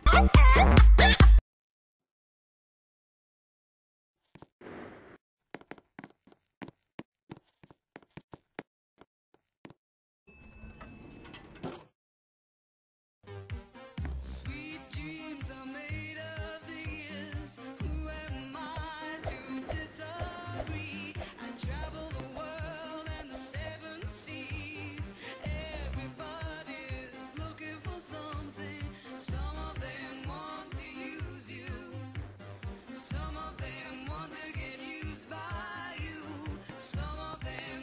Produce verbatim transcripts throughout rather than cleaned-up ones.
Sweet dreams are made of these. Who am I to disagree? I travel the world and the seven seas. Everybody's looking for something. Some of them want to use you. Some of them want to get used by you. Some of them.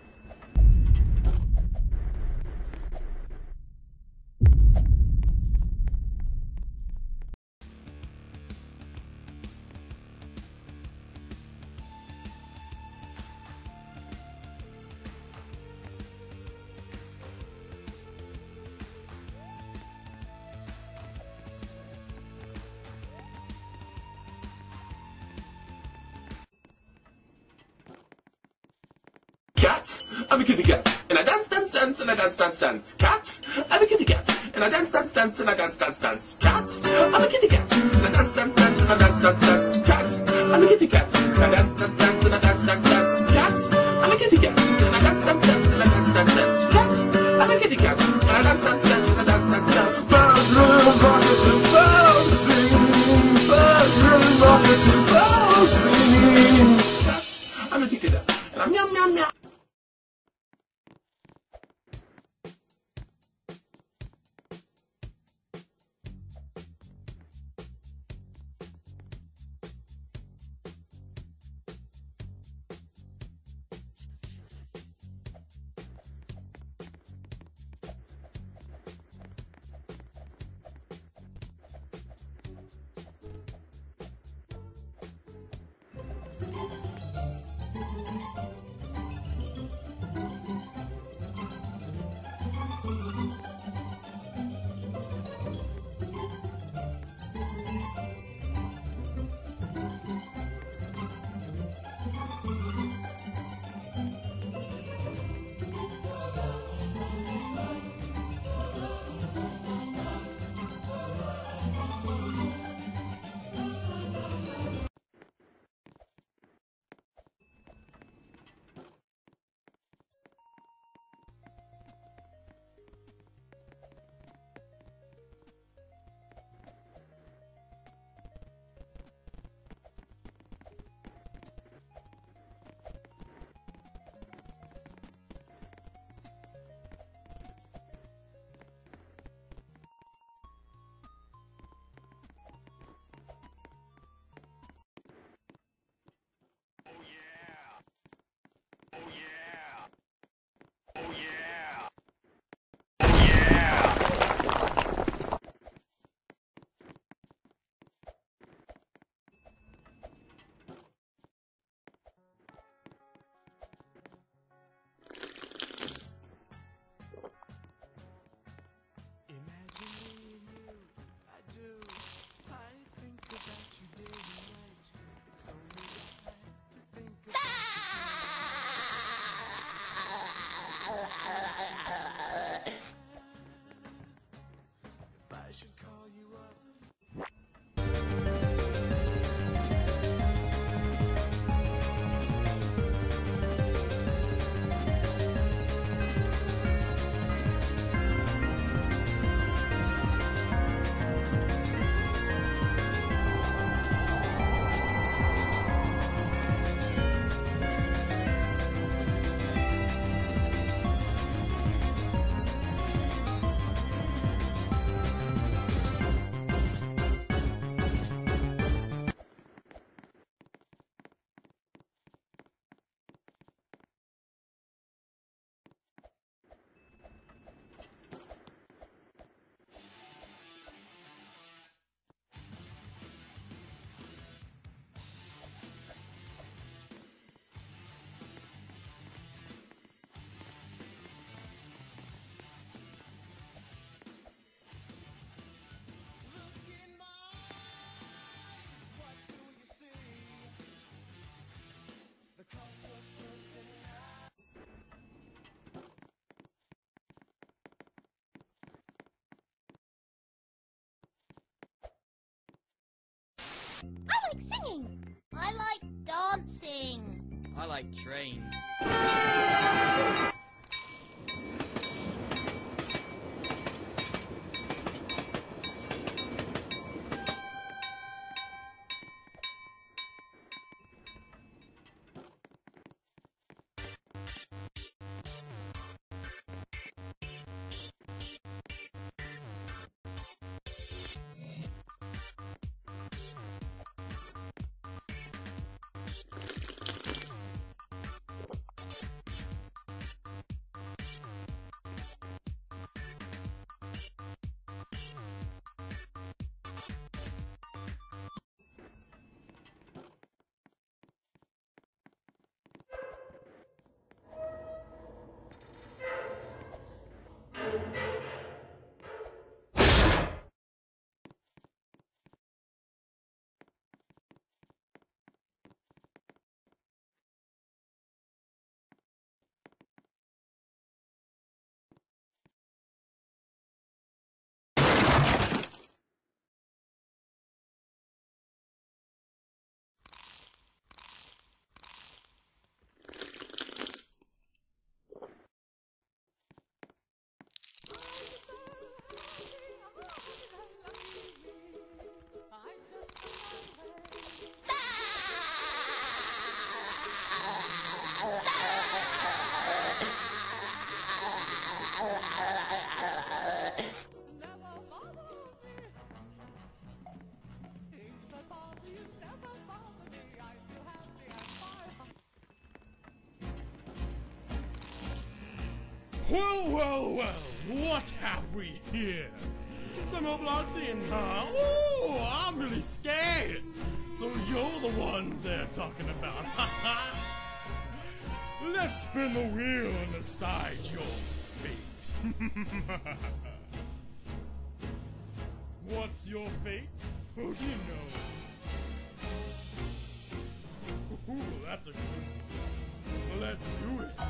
Cat, I'm a kitty cat, and I dance, dance, dance, and I dance, dance, dance. Cat, I'm a kitty cat, and I dance, dance, dance, and I dance, dance, dance. Cat, I'm a kitty cat, and I dance, dance, dance, and I dance, dance, dance. Cat, I'm a kitty cat, and I dance, dance, dance, and I dance, dance, dance. Cat, I'm a kitty cat, and I dance, dance, dance, and I dance, dance, dance. Cat, I'm a kitty cat, and I dance, dance, dance, and I dance, dance, dance. Birds really rocket to birds singing, birds really rocket to birds singing. Cat, I'm addicted to that, and I'm yum yum yum. I like singing. I like dancing. I like trains. Well, well, well, what have we here? Some Oblazians, huh? Oh, I'm really scared. So you're the ones they're talking about, ha Let's spin the wheel and decide your fate. What's your fate? Who do you know? Ooh, that's a good one. Let's do it.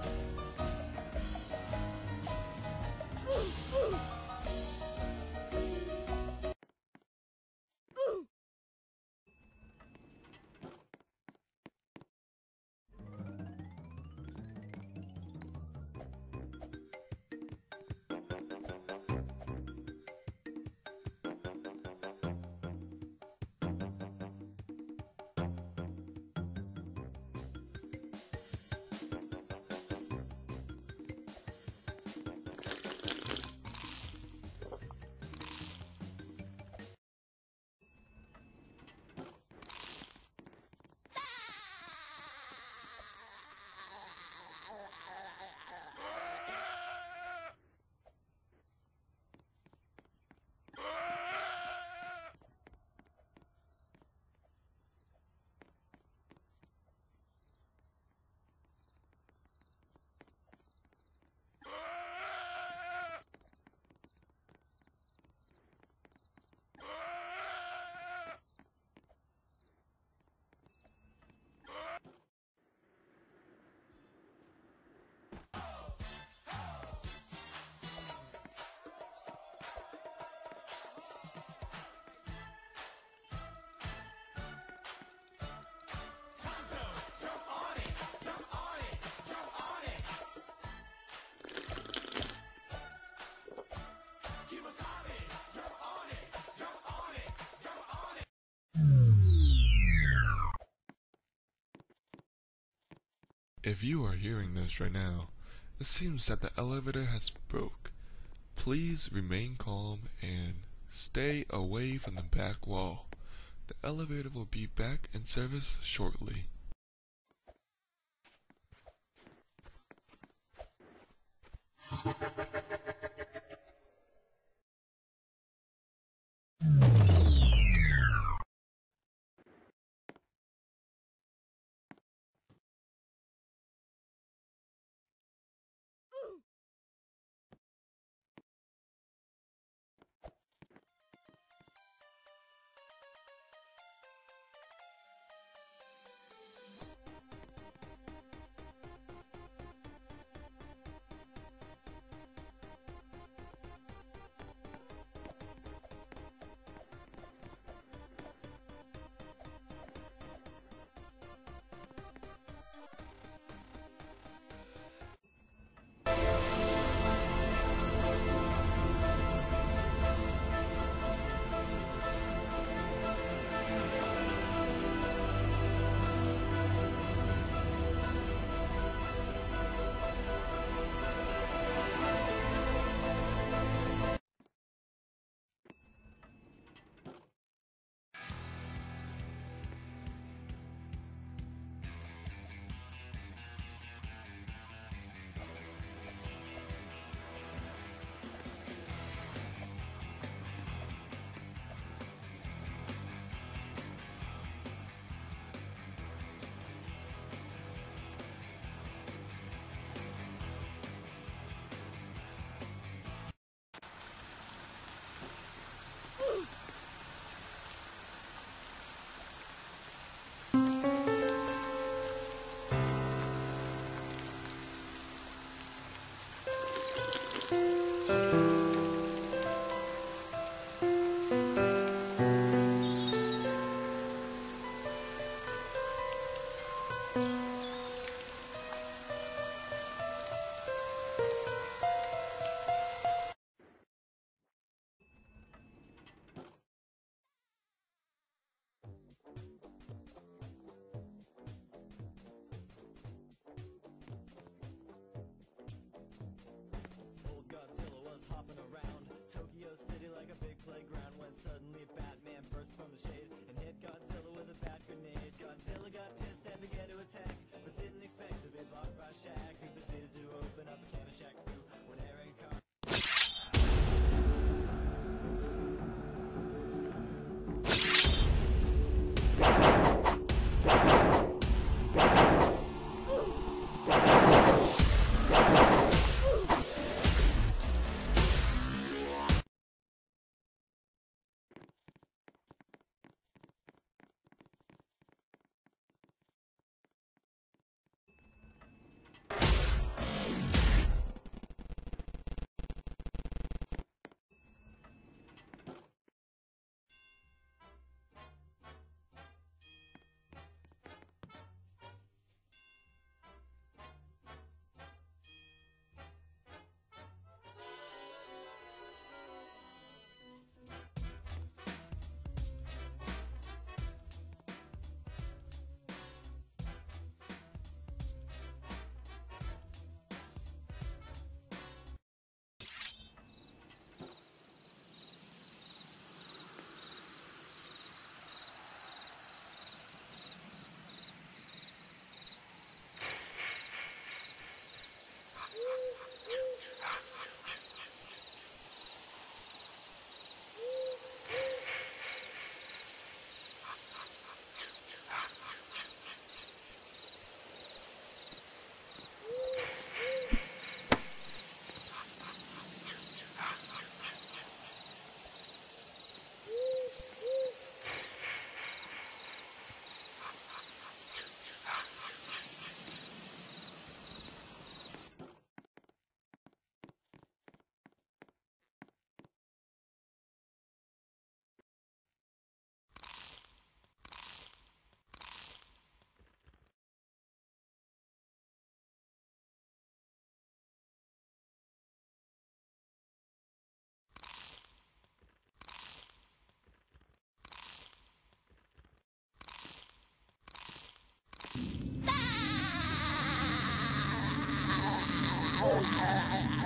If you are hearing this right now, it seems that the elevator has broke. Please remain calm and stay away from the back wall. The elevator will be back in service shortly. Old Godzilla was hopping around Tokyo City like a big playground when suddenly Batman burst from the shade and hit Godzilla with a bat grenade. Godzilla got pissed and began to attack, but didn't expect to be blocked by Shaq, who proceeded to open up a can of Shaq Fu when Aaron Carr. Ah!